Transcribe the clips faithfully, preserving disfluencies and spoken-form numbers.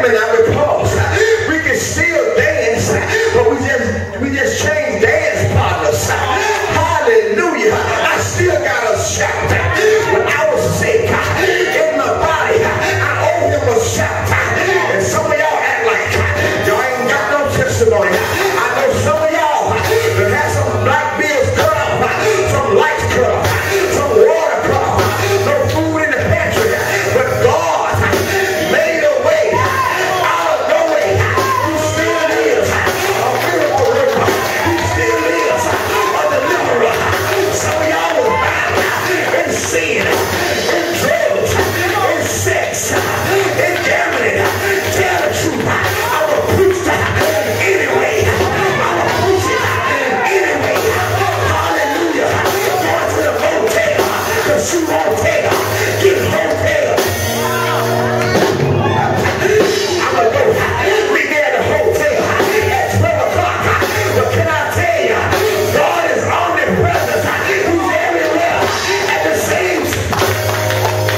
family now because we can still dance, but we just we just changed dance partners. Hallelujah. I still got a shout. When I was sick in my body, I owe him a shout. And some of y'all act like y'all ain't got no testimony. I know some of y'all that have some black bills cut off, some lights cut off, some water cut off, no food in the pantry. But God made a way out of no way. He still is a miracle worker. He still is a deliverer. Some of y'all was bound in sin, in drugs, in sex, in gambling. Tell the truth. I will preach that anyway. I will preach it anyway. Hallelujah. Going to the motel, the shoe hotel, get hotel. I'm going to go. We get at the hotel at twelve o'clock. But can I tell you, God is omnipresent. He's everywhere at the same time.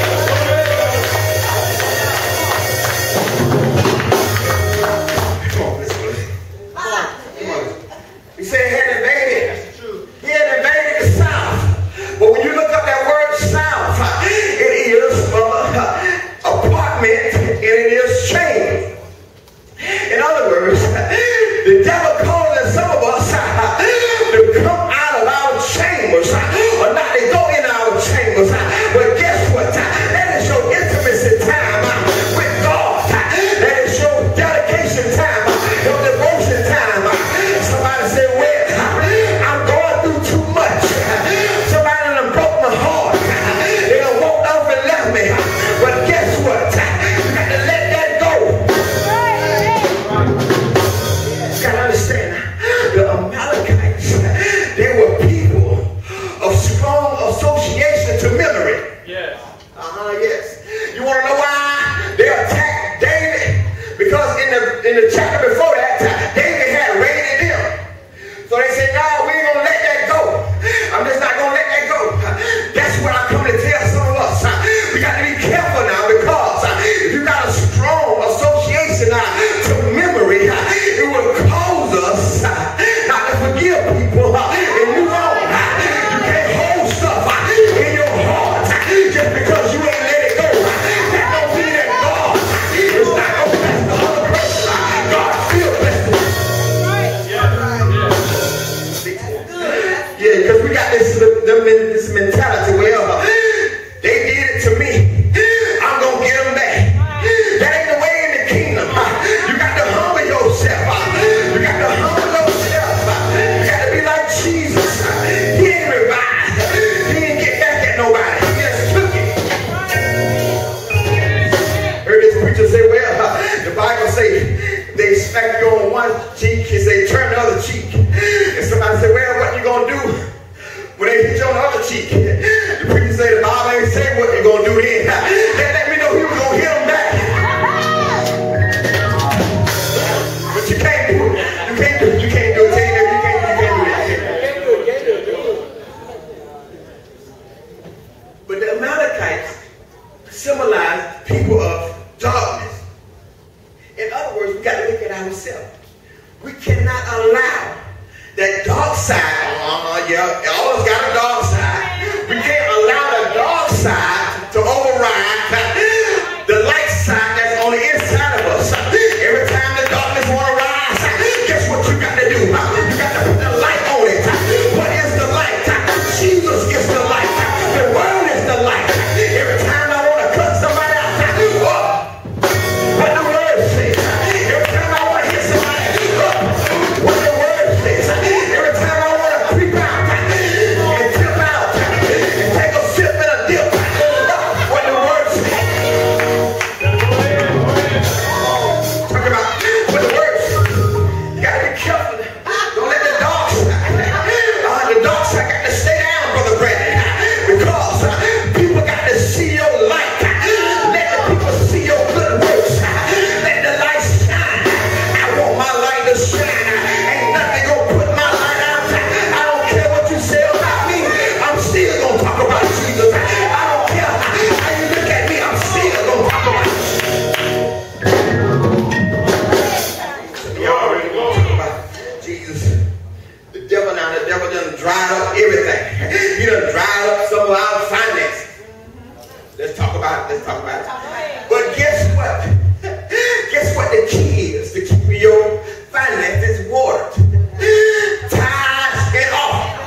Come on, listen, listen. Come on. He said he had invaded. He had invaded the South. But when you look up that word South, it is uh, apartment and it is chain. In other words, the devil calling some of us to come out of our chambers, or not to go in our chambers. But guess what? That is your intimacy time with God. That is your dedication time, your devotion time. Somebody say, well, I'm going through too much. Somebody done broke my heart. They done walked off and left me. But guess what? You got to let that go. You got to understand, the Amalekites, they were people of strong association to memory. Yes. Uh-huh, yes. You want to know why they attacked David? Because in the in the chapter before that, David had raided them. So they said, no, we ain't going to let that go. I'm just not going to let that go. That's what I come to tell some of us. We got to be careful now, because if you got a strong association to memory, it will cause us not to forgive people and move on. You can't hold stuff in your heart just because you ain't let it go. That don't mean that God is not going to bless the other person. God still blesses them. Yeah, because we got this, this mentality where they did it to me, I'm going to get them back. That ain't the way in the kingdom. You got to humble yourself. You got to humble yourself. You got to be like Jesus. He didn't revive. He didn't get back at nobody. He just took it. Heard this preacher say, well, the Bible say they smack you on one cheek, he say turn the other cheek. And somebody say, well, what you going to do when they hit you on the other cheek? The preacher say, the Bible ain't say what you going to do then. They let me know he was going to hit them back. But you can't do it. You can't do it. You can't do it. Tell you that you can't, you can't do it. You can't do it. But the Amalekites symbolize people of darkness. In other words, we got to look at ourselves. We cannot allow that dark side. Uh, yeah, all of us got a dark side. We can't allow the dark side to override everything. He done dried up some of our finances. Let's talk about it. Let's talk about it. But guess what? Guess what the key is to keep your finances watered? Tithes and offering.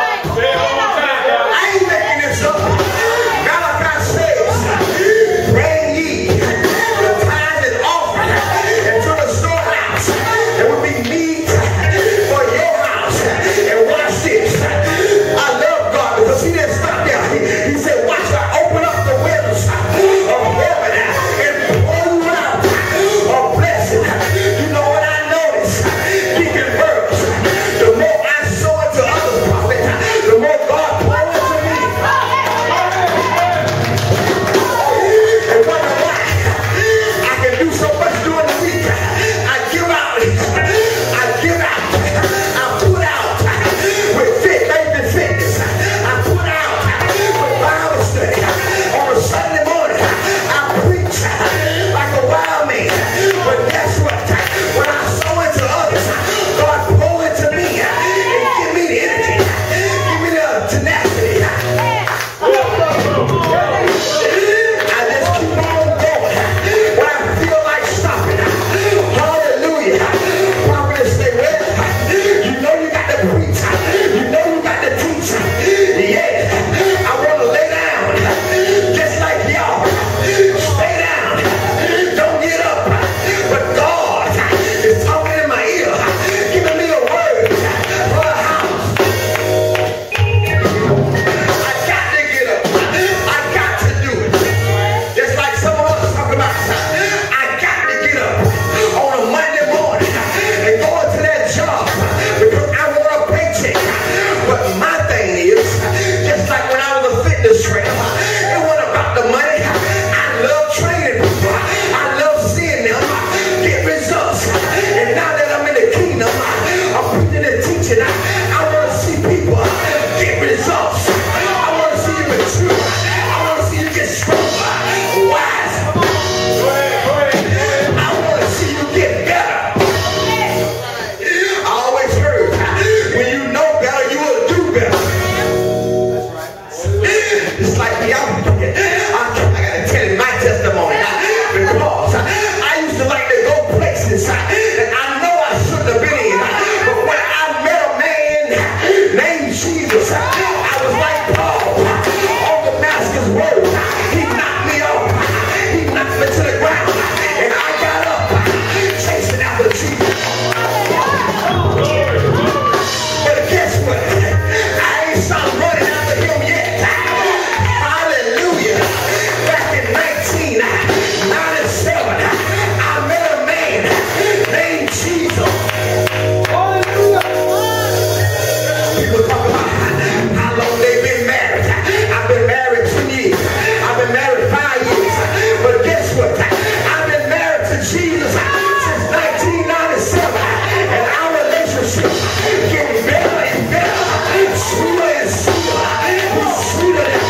I ain't making this up. Malachi says, bring ye the tithes and offering into the storehouse. There will be meat for your house. And watch this. I love God because he didn't stop there. He, he said, watch I open up the windows of heaven and pour you out a blessing. You know what I noticed? Deacon Burks, the more I sow into other prophets, the more God pour into me. And wonder why I can do so much during the week. I give out. I give out. I put out with fit, faith and fitness. I put out with Bible study. On a Sunday morning, I preach like a wild man. But guess what? When I sow into others, God pour into me and give me the energy. Give me the tenacity. I just keep on going when I feel like stopping. Hallelujah. Prophet say, well, you know you got to preach. You know you got to teach. Yeah, I want to lay down just like y'all. Stay down. Don't get up. But God is talking in my ear, giving me a word for the house. I got to get up. I got to do it. Just like some of us talk about. I got to get up on a Monday morning and go into that job because I want a paycheck. But my thing is, just like when I was a fitness trainer, it wasn't about the money. I love training people. I love seeing them get results. And now that I'm in the kingdom, I'm preaching and teaching. I, I want to see people get results. I want to see you mature. I want to see you get stronger, wise. I want to see you get better. I always heard, when you know better, you will do better. It's like me, I'm, I, I got to tell you my testimony. Because I used to like to go places that I know I shouldn't have been in. But when I met a man named Jesus, I was like Paul on Damascus Road. He knocked me off. He knocked me to the ground. And I got up chasing after Jesus. But guess what? I ain't stopped running after him yet. Hallelujah. Back in nineteen ninety-seven, I met a man named Jesus. People talk about how long they've been married. I've been married two years. I've been married five years. But guess what? I've been married to Jesus since nineteen ninety-seven. And our relationship getting better and better. Sweeter and sweeter. He's sweeter than.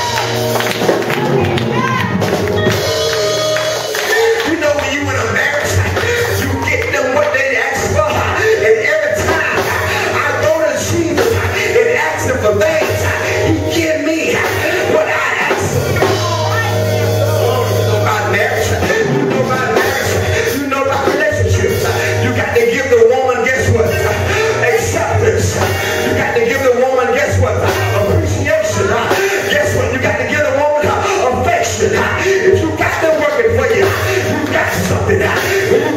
You know when you in a marriage, you get them what they ask for. And every time I go to Jesus and ask him for things, he give me what I ask for. You know about marriage. You know about marriage. You know about relationships. You got to give the woman, guess what? Acceptance. You got to give the woman, guess what? Appreciation. Guess what? You got to give the woman affection. If you got them working for you, you got something. When you